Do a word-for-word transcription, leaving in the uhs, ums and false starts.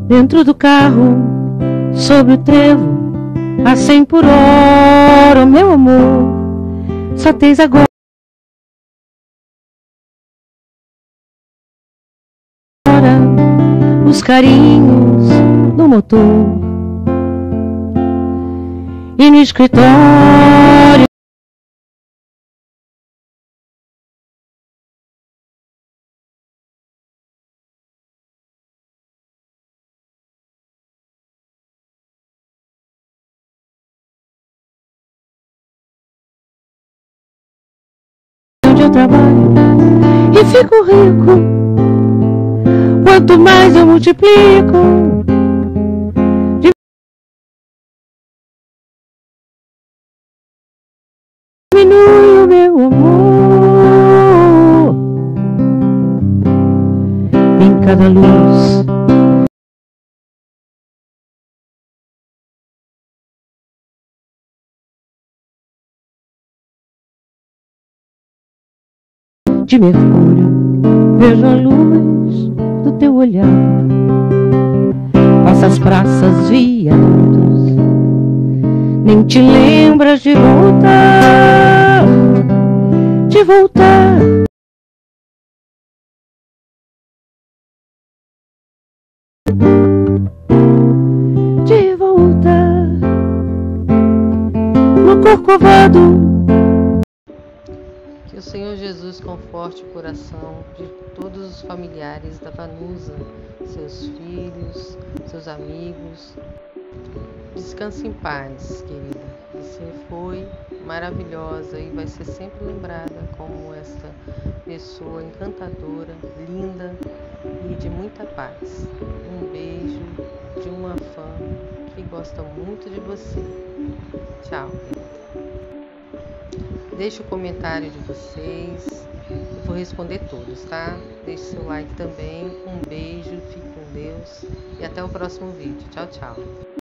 Dentro do carro, sobre o trevo, a cem por hora, meu amor, só tens agora os carinhos do motor. E no escritório onde eu trabalho e fico rico, quanto mais eu multiplico. Diminui o meu amor em cada luz. De mercúrio, vejo a luz do teu olhar. Passas praças, viadutos, nem te lembras de voltar, de voltar. De voltar no Corcovado. Que o Senhor Jesus conforte o coração de todos os familiares da Vanusa, seus filhos, seus amigos. Descanse em paz, querida. Você foi maravilhosa e vai ser sempre lembrada como esta pessoa encantadora, linda e de muita paz. Um beijo de uma fã que gosta muito de você. Tchau, querida. Deixe o comentário de vocês, eu vou responder todos, tá? Deixe seu like também, um beijo, fique com Deus e até o próximo vídeo. Tchau, tchau.